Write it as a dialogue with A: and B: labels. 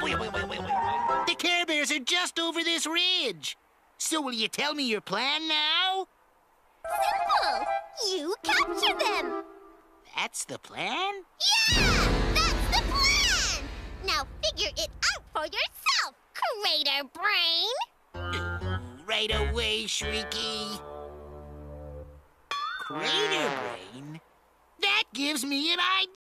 A: The Care Bears are just over this ridge. So will you tell me your plan now?
B: Simple! You capture them!
A: That's the plan?
B: Yeah! That's the plan! Now figure it out for yourself, Crater Brain!
A: Right away, Shreeky. Crater Brain? That gives me an idea.